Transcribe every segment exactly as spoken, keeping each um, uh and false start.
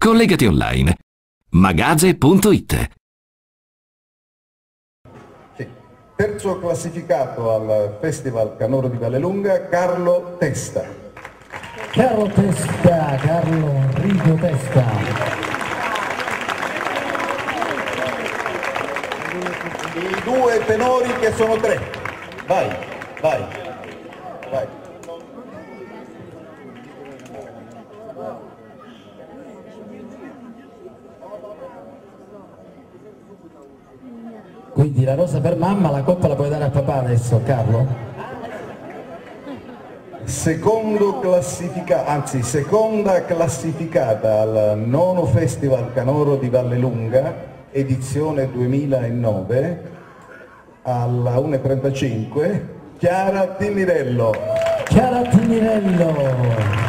Collegati online. magaze punto it. Terzo classificato al Festival Canoro di Vallelunga, Carlo Testa. Carlo Testa, Carlo Enrico Testa. I due tenori che sono tre. Vai, vai, vai. Quindi la rosa per mamma, la coppa la puoi dare a papà adesso, Carlo? Secondo classifica, anzi seconda classificata al nono Festival Canoro di Vallelunga, edizione duemilanove, alla una e trentacinque, Chiara Timirello. Chiara Timirello.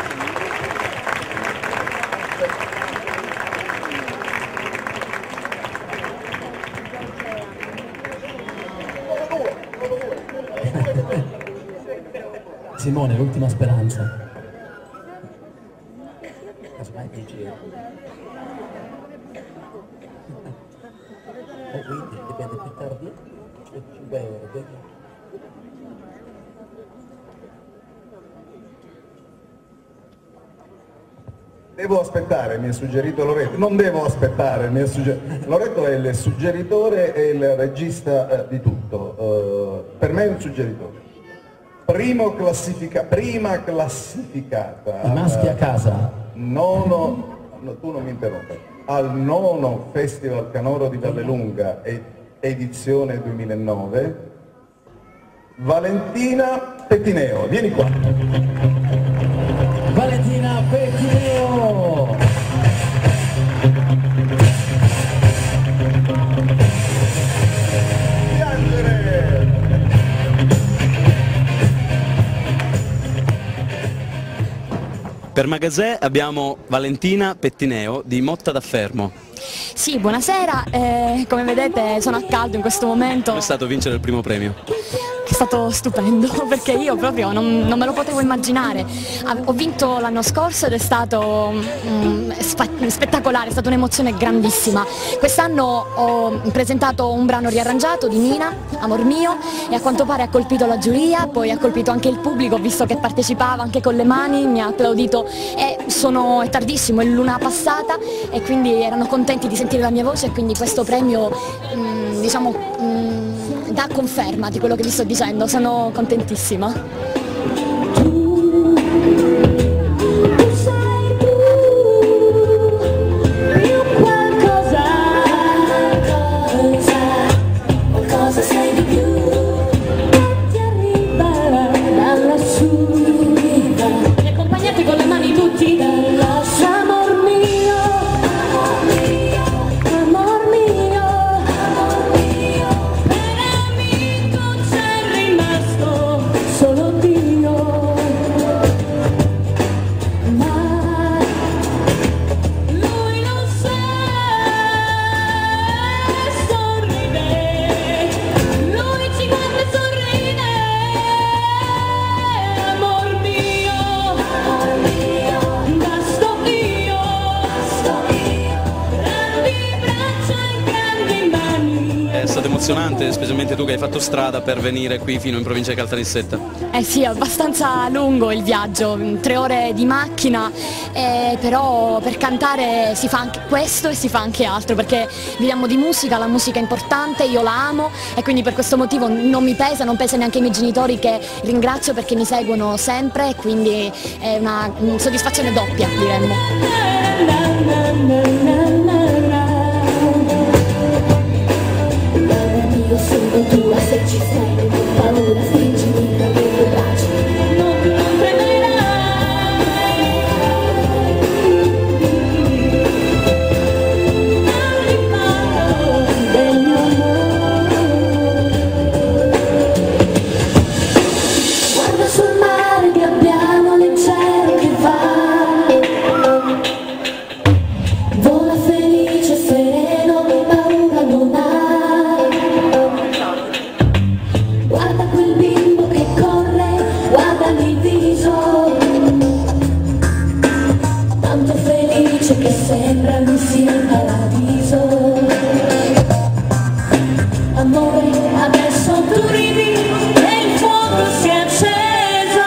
Simone, l'ultima speranza. Casomai dici. E quindi dipende più tardi? cinque euro, vedi? Devo aspettare, mi ha suggerito Loreto. Non devo aspettare, mi ha suggerito. Loreto è il suggeritore e il regista eh, di tutto. Uh, per me è un suggeritore. Primo classifica, prima classificata. I maschi a casa. Nono, no, tu non mi interrompi. Al nono Festival Canoro di Vallelunga, edizione duemilanove, Valentina Pettineo. Vieni qua. Valentina Pettineo. Per Magazè abbiamo Valentina Pettineo di Motta da Fermo. Sì, buonasera, eh, come vedete sono a caldo in questo momento. Come è stato vincere il primo premio? È stato stupendo perché io proprio non, non me lo potevo immaginare. Ho vinto l'anno scorso ed è stato mm, spettacolare, è stata un'emozione grandissima. Quest'anno ho presentato un brano riarrangiato di Nina, Amor mio, e a quanto pare ha colpito la giuria, poi ha colpito anche il pubblico, visto che partecipava anche con le mani, mi ha applaudito e sono, è tardissimo, è l'una passata e quindi erano contenti di sentire la mia voce e quindi questo premio mm, diciamo mm, dà conferma di quello che vi sto dicendo, sono contentissima. È stato emozionante, specialmente tu che hai fatto strada per venire qui fino in provincia di Caltanissetta. Eh sì, è abbastanza lungo il viaggio, tre ore di macchina, eh, però per cantare si fa anche questo e si fa anche altro, perché viviamo di musica, la musica è importante, io la amo e quindi per questo motivo non mi pesa, non pesa neanche i miei genitori che ringrazio perché mi seguono sempre e quindi è una soddisfazione doppia, diremmo. Sono tua se ci sei, non ho paura, stringimi tra le tue braccia, non ti comprenderai. Al riparo del mio amore, guarda sul mare pian piano leggero che va. sembra non sia il paradiso. Amore, adesso tu ridi e il fuoco si è acceso.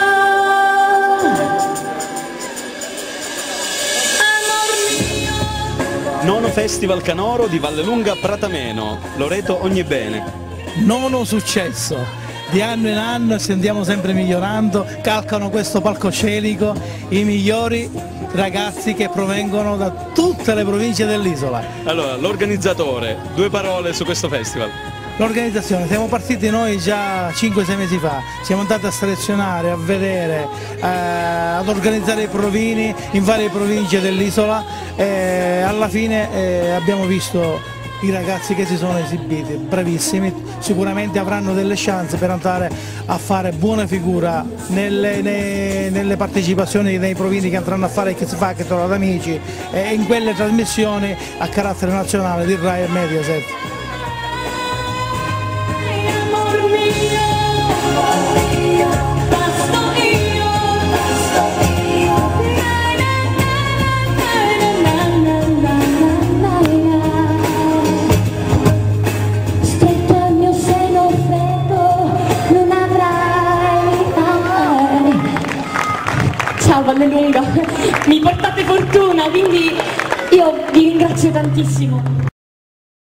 Amor mio. Nono Festival Canoro di Vallelunga Pratameno. Loreto, ogni bene. Nono successo. Di anno in anno ci andiamo sempre migliorando, calcano questo palcoscenico i migliori ragazzi che provengono da tutte le province dell'isola. Allora, l'organizzatore, due parole su questo festival. L'organizzazione, siamo partiti noi già cinque sei mesi fa, siamo andati a selezionare, a vedere, eh, ad organizzare i provini in varie province dell'isola e alla fine eh, abbiamo visto i ragazzi che si sono esibiti, bravissimi, sicuramente avranno delle chance per andare a fare buona figura nelle, nei, nelle partecipazioni nei provini che andranno a fare X Factor ad Amici e in quelle trasmissioni a carattere nazionale di Rai e Mediaset. Amor mio, basto io, basto io. Stretto al mio seno freddo, non avrai mai. Ciao Vallelunga, mi portate fortuna, quindi io vi ringrazio tantissimo.